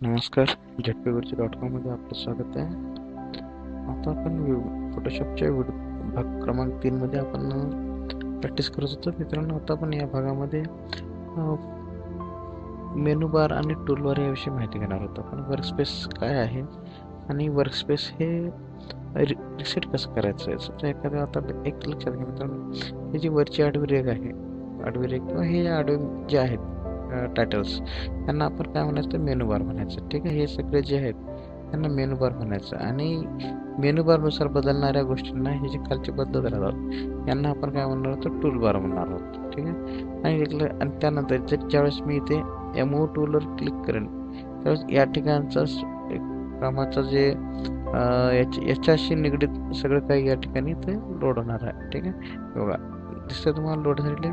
नमस्कार. झटपीगुरुजी.com मध्ये आपलं स्वागत आहे. आता आपण फोटोशॉपच्या भाग क्रमांक 3 मध्ये आपण प्रॅक्टिस करत होतो. मित्रांनो, आता आपण या भागामध्ये मेनू बार आणि टूल बार याविषयी माहिती घेणार आहोत. आपण वर्कस्पेस काय आहे आणि वर्कस्पेस हे रिसेट कसं करायचं आहे. समजा एखाद्या आता एक लक्षात घ्या मित्रांनो, ही जी वरची आडवी रेघ आहे, आडवी रेघ किंवा हे आडवे जे आहेत टायटल्स, यांना आपण काय म्हणायचं, मेनू बार म्हणायचं. ठीक आहे, हे सगळे जे आहेत त्यांना मेनू बार म्हणायचं. आणि मेनू बार नुसार बदलणाऱ्या गोष्टींना हे जे खालचे बदलत राहतात यांना आपण काय म्हणणार आहोत, टूल बार म्हणणार आहोत. ठीक आहे, आणि त्यानंतर ज्यावेळेस मी इथे एमओ टूलवर क्लिक करेन त्यावेळेस या ठिकाणचा कामाचा जे याच्याशी निगडीत सगळं काही या ठिकाणी इथे लोड होणार आहे. ठीक आहे, बघा दिसतंय तुम्हाला लोड झालेले.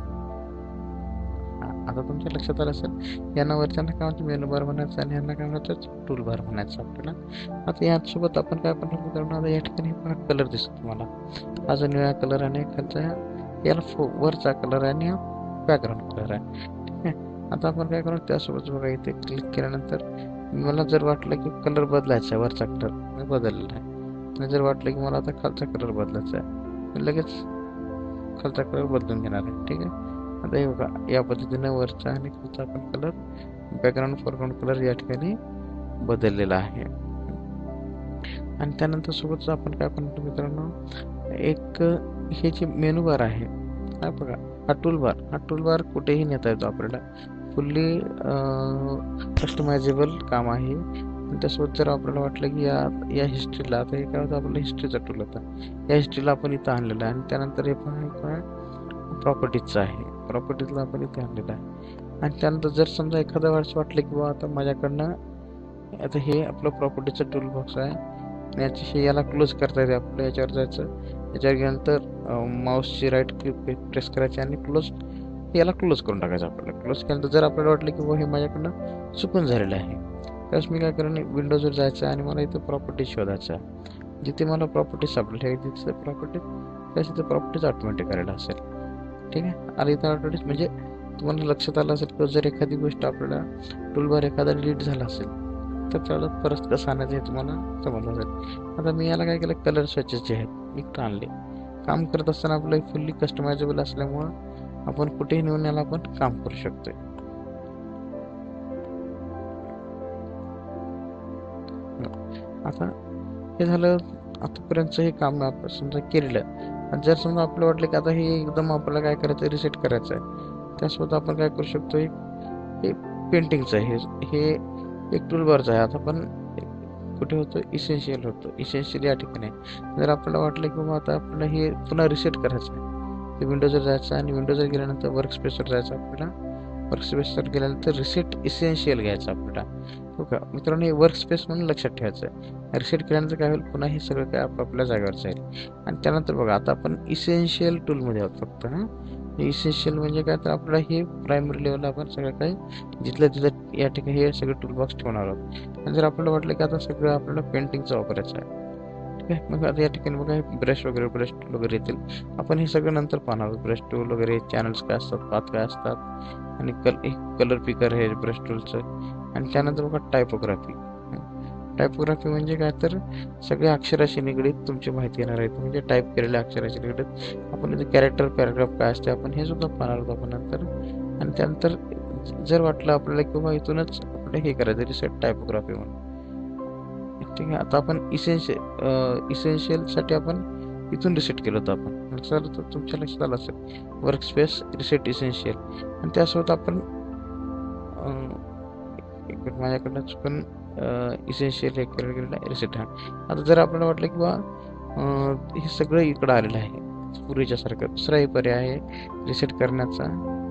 आता तुमच्या लक्षात आलं असेल, यांना वरच्यांना काय म्हणतो, मेनू बार म्हणायचं आणि यांना काय म्हणायचं, टूल बार म्हणायचं आपल्याला. आता यासोबत आपण काय करणार, आता या ठिकाणी कलर दिसतो तुम्हाला, हा जो निळा कलर आणि खालचा याला वरचा कलर आणि हा बॅकग्राऊंड कलर आहे. ठीक आहे, आता आपण काय करणार, त्यासोबत बघा इथे क्लिक केल्यानंतर मला जर वाटलं की कलर बदलायचा आहे, वरचा कलर बदललेला आहे, आणि जर वाटलं की मला आता खालचा कलर बदलायचा आहे, लगेच खालचा कलर बदलून घेणार आहे. ठीक आहे, आता हे बघा या पद्धतीने वरचा आणि खालचा आपण कलर, बॅकग्राऊंड फोरग्राऊंड कलर या ठिकाणी बदललेला आहे. आणि त्यानंतर सोबतच आपण काय म्हणतो मित्रांनो, एक हे जे मेनू बार आहे, हा बघा हा टूल बार कुठेही नेता येतो आपल्याला, फुल्ली कस्टमायझेबल काम आहे. आणि त्यासोबत जर आपल्याला वाटलं की या हिस्ट्रीला, आता हे काय होतं, आपलं हिस्ट्रीचा टूल होता, या हिस्ट्रीला आपण इथं आणलेलं आहे. आणि त्यानंतर हे पण प्रॉपर्टीजचं आहे, प्रॉपर्टीजला आपण इथे आणलेलं आहे. आणि त्यानंतर जर समजा एखाद्या वेळेस वाटलं की बा आता माझ्याकडनं, आता हे आपलं प्रॉपर्टीचं टूल बॉक्स आहे, याला क्लोज करता येते आपलं. याच्यावर जायचं, याच्यावर गेल्यानंतर माऊसची राईट क्लिक प्रेस करायची आणि क्लोज, याला क्लोज करून टाकायचं आपल्याला. क्लोज केल्यानंतर जर आपल्याला वाटलं की बा हे माझ्याकडनं चुकून झालेलं आहे, त्यावेळेस मी काय करेन, विंडोजवर जायचं आणि मला इथं प्रॉपर्टीज शोधायचं आहे. जिथे मला प्रॉपर्टीज सापडले तिथे प्रॉपर्टीज, त्याच इथं प्रॉपर्टीज ऑटोमॅटिक करायला असेल. ठीक आहे, आणि इथं ऑटोमॅटिक म्हणजे तुम्हाला लक्षात आलं असेल की जर एखादी गोष्ट आपल्याला टूलबार एखादा डिलीट झाला असेल तर त्याला परत कसं आणायचं हे तुम्हाला समजलं असेल. आता मी याला काय केलं, कलर स्विचेस जे आहेत इकडं आणले. काम करत असताना आपलं फुल्ली कस्टमायझेबल असल्यामुळं आपण कुठेही नेऊन याला आपण काम करू शकतोय. आता हे झालं, आतापर्यंतचं हे काम आपण समजा केलेलं. जर समजा आपलं वाटलं की आता हे एकदम आपल्याला काय करायचं, रिसेट करायचं आहे, त्यासोबत आपण काय करू शकतो, हे पेंटिंगचं आहे, हे एक टूलबारचं आहे. आता पण कुठे होतं, इसेन्शियल होतं, इसेन्शियल या ठिकाणी. जर आपल्याला वाटलं की बाबा आता आपल्याला हे पुन्हा रिसेट करायचं आहे, ते विंडोजवर जायचं आणि विंडोजवर गेल्यानंतर वर्कस्पेसवर जायचं आपल्याला. वर्कस्पेसवर गेल्यानंतर रिसेट इसेन्शियल घ्यायचं आपल्याला. हो का मित्रांनो, हे वर्कस्पेस म्हणून लक्षात ठेवायचं आहे. रिसेट केल्यानंतर काय होईल, पुन्हा हे सगळं काय आपापल्या जागेवर जाईल. आणि त्यानंतर बघा आता आपण इसेन्शियल टूलमध्ये आहोत फक्त. इसेन्शियल म्हणजे काय, तर आपल्याला हे प्रायमरी लेवलला आपण सगळं काही जिथलं तिथं या ठिकाणी हे सगळे टूलबॉक्स ठेवणार आहोत. आणि जर आपल्याला वाटलं की आता सगळं आपल्याला पेंटिंगचा वापरायचं आहे, ठीक आहे, मग आता या ठिकाणी बघा ब्रश वगैरे, ब्रश टूल वगैरे येतील, आपण हे सगळं नंतर पाहणार आहोत. ब्रश टूल वगैरे, चॅनल्स काय असतात, पाथ काय असतात, आणि कलर पिकर हे ब्रश टूलचं. आणि त्यानंतर बघा टायपोग्राफी. टायपोग्राफी म्हणजे काय, तर सगळ्या अक्षराशी निगडीत तुमची माहिती येणार आहे, म्हणजे टाईप केलेल्या अक्षराशी निगडीत. आपण इथे कॅरेक्टर, पॅराग्राफ काय असते आपण हे सुद्धा पाहणार आहोत आपण नंतर. आणि त्यानंतर जर वाटलं आपल्याला किंवा इथूनच आपल्याला हे करायचं, रिसेट टायपोग्राफी म्हणून. ठीक आहे, आता आपण इसेन्शियलसाठी आपण इथून रिसेट केलं होतं आपण, तुमच्या लक्षात आलं असेल, वर्कस्पेस रिसेट इसेन्शियल. आणि त्यासोबत आपण माझ्याकडनं चुकून इसेन्शियल हे केलेलं रिसेट. आता जर आपल्याला वाटलं की बा हे सगळं इकडं आलेलं आहे पूर्वीच्या सारखं, दुसराही पर्याय आहे रिसेट करण्याचा.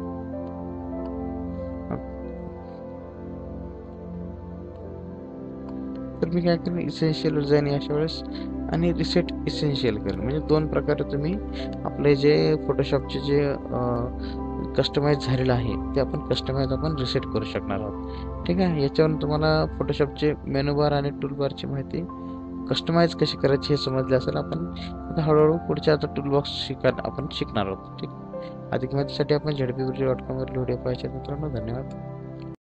तर मी काय करेन, इसेन्शियलवर जाईन अशा वेळेस आणि रिसेट इसेन्शियल करेन. म्हणजे दोन प्रकारे तुम्ही आपले जे फोटोशॉपचे जे कस्टमाइज झालेलं आहे ते आपण रिसेट करू शकणार आहोत. ठीक आहे, याच्यावरून तुम्हाला फोटोशॉपचे मेनू बार आणि टूल बारची माहिती कस्टमाइज कशी करायची हे समजले असेल. आपण आता हळूहळू पुढच्या आता टूलबॉक्स आपण शिकणार आहोत. ठीक, अधिक माहितीसाठी आपण झटपीगुरुजी.com वर व्हिडिओ पाहायचे. मित्रांनो, धन्यवाद.